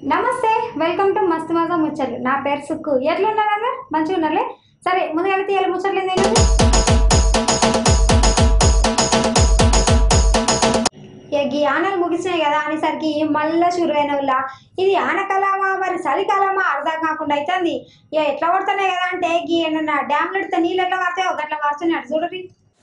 నమస్తే welcome to మస్తు మజా ముచ్చట్లు. నా పేరు సుక్కు. ఎట్లున్నారు అందరు? మంచిగా ఉన్నారులే. సరే ముందుగా తీయాలి ముచ్చట్లు ఏంది? ఈ ఆనలు ముగిసినాయి కదా అనేసరికి మళ్ళా షురువైన వాళ్ళ ఇది ఆనకాలమా మరి చలికాలమా అర్థం కాకుండా అవుతుంది. ఎట్లా పడుతున్నాయి కదా అంటే ఏమన్నా డ్యామ్లు ఎడితే నీళ్ళు ఎట్లా పడతాయో గట్లా పడుతున్నాయి. అటు చూడరి.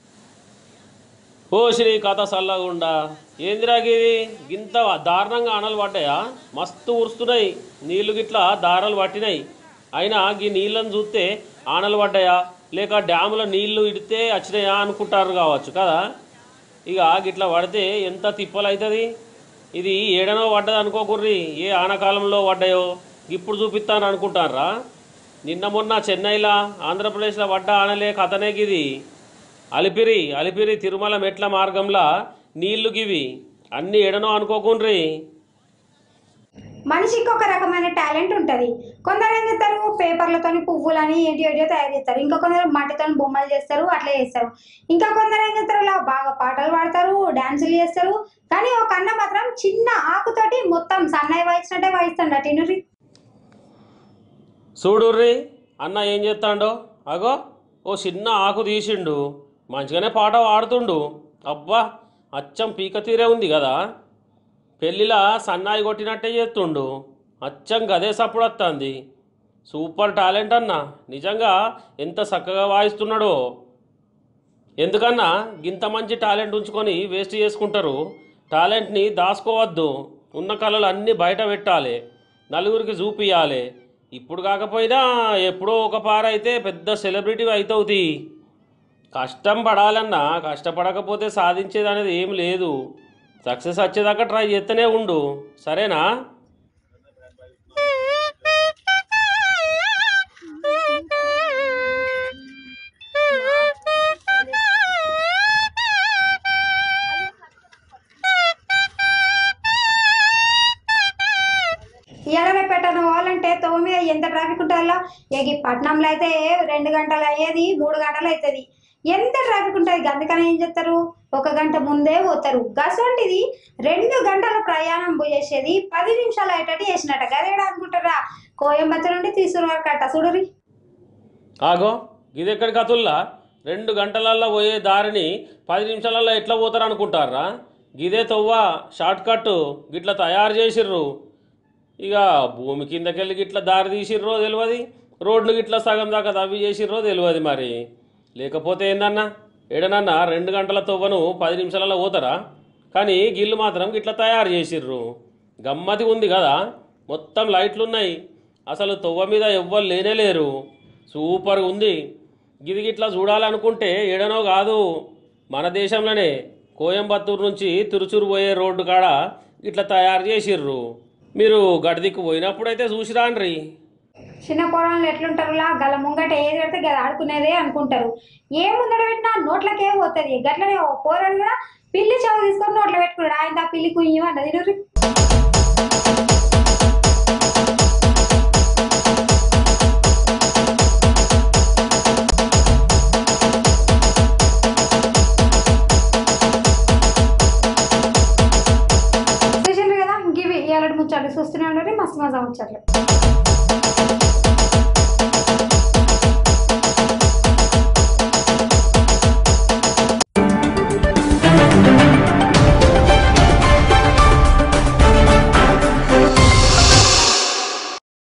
ఓ శ్రీ కథ సల్లగుండా ఏందిరాగిది గింత దారుణంగా ఆనలు పడ్డాయా? మస్తు ఉరుస్తున్నాయి నీళ్ళు, గిట్లా దారాలు పట్టినాయి. అయినా ఈ నీళ్ళని చూస్తే ఆనలు పడ్డాయా లేక డ్యాముల నీళ్లు ఇడితే వచ్చినాయా అనుకుంటారు కావచ్చు కదా. ఇక గిట్లా పడితే ఎంత తిప్పలు అవుతుంది. ఇది ఏడనో పడ్డది అనుకోకుర్రి, ఏ ఆనకాలంలో పడ్డాయో ఇప్పుడు చూపిస్తాను అనుకుంటారా? నిన్న మొన్న చెన్నైలో ఆంధ్రప్రదేశ్లో పడ్డ ఆనలే కథనే గిది. అలిపిరి తిరుమల మెట్ల మార్గంలో నీళ్లు గివి అన్నీ ఎడనో అనుకోకుండ్రి. మనిషికి ఒక రకమైన టాలెంట్ ఉంటుంది. కొందరు ఏం చేస్తారు, పేపర్లతో పువ్వులని ఏంటియో తయారు చేస్తారు. ఇంకా కొందరు మట్టితో బొమ్మలు చేస్తారు, అట్లా చేస్తారు. ఇంకా కొందరు ఏం చేస్తారు, ఇలా బాగా పాటలు పాడతారు, డాన్సులు చేస్తారు. కానీ ఒక అన్న మాత్రం చిన్న ఆకుతోటి మొత్తం సన్నయ్య వాయించినట్టే వాయిస్తాడు. అటు చూడుర్రి అన్న ఏం చేస్తాడో. అగో ఓ చిన్న ఆకు తీసిండు, మంచిగానే పాట పాడుతుండు. అబ్బా అచ్చం పీక తీరే ఉంది కదా. పెళ్ళిలా సన్నాయి కొట్టినట్టే చేస్తుండు. అచ్చం గదే సప్పుడు వస్తుంది. సూపర్ టాలెంట్ అన్న, నిజంగా ఎంత చక్కగా వాయిస్తున్నాడో. ఎందుకన్నా గింత మంచి టాలెంట్ ఉంచుకొని వేస్ట్ చేసుకుంటారు? టాలెంట్ని దాచుకోవద్దు, ఉన్న కళలు అన్నీ బయట పెట్టాలి, నలుగురికి చూపియాలి. ఇప్పుడు కాకపోయినా ఎప్పుడో ఒక పారైతే పెద్ద సెలబ్రిటీ అవుతుంది. కష్టం పడాలన్నా, కష్టపడకపోతే సాధించేది అనేది ఏం లేదు. సక్సెస్ వచ్చేదాకా ట్రై చేస్తూనే ఉండు, సరేనా? ఎర్రపేటను పోవాలంటే తోవ మీద ఎంత ట్రాఫిక్ ఉంటుందో. ఈ పట్నంలో అయితే 2 గంటలు అయ్యేది 3 గంటలు అవుతుంది. ఎంత ట్రాఫిక్ ఉంటుంది. అందుకని ఏం చేస్తారు, 1 గంట ముందే పోతారు. గసంటిది 2 గంటల ప్రయాణం చేసేది 10 నిమిషాలు అయ్యేటట్టు చేసినట్ట. గదేడా అనుకుంటారా? కోయంబత్తూరు నుండి తీసుకుని వరకు అట్ట చూడరి. ఆగో ఇది ఎక్కడి కతుల్లా? 2 గంటలల్లో పోయే దారిని 10 నిమిషాలలో ఎట్లా పోతారు అనుకుంటారా? గిదే తవ్వ షార్ట్ కట్ గిట్లా తయారు చేసిర్రు. ఇక భూమి కిందకెళ్ళి గిట్లా దారి తీసిర్రో తెలియదు, రోడ్లు గిట్లా సగం దాకా తవ్వి చేసిర్రో తెలియదు. మరి లేకపోతే ఏందన్నా, ఏడనన్నా 2 గంటల తవ్వను 10 నిమిషాలలో పోతారా? కానీ గిల్లు మాత్రం గిట్లా తయారు చేసిర్రు. గమ్మతి ఉంది కదా. మొత్తం లైట్లు ఉన్నాయి, అసలు తవ్వ మీద ఎవ్వరు లేనేలేరు. సూపర్గా ఉంది. గిది గిట్లా చూడాలనుకుంటే ఏడనో కాదు, మన దేశంలోనే కోయంబత్తూరు నుంచి తిరుచూరు పోయే రోడ్డు కాడ ఇట్లా తయారు చేసిర్రు. మీరు గడిదిక్కు పోయినప్పుడైతే చూసిరాండ్రి. చిన్న పొలంలో ఎట్లుంటారులా, గల ముంగట ఏది పెడితే గది ఆడుకునేదే అనుకుంటారు. ఏ ముందట పెట్టినా నోట్లకే పోతుంది. గట్లనే పోరాడు కూడా పిల్లి చెవు తీసుకొని నోట్లో పెట్టుకున్నాడు. ఆయన ఆ పిల్లి కుయ్యమన్నది. చూసిండ్రు కదా, గివి ఇలాంటి ముచ్చట్లు చూస్తూనే ఉండాలి. మస్తు మజా ముచ్చట్లు.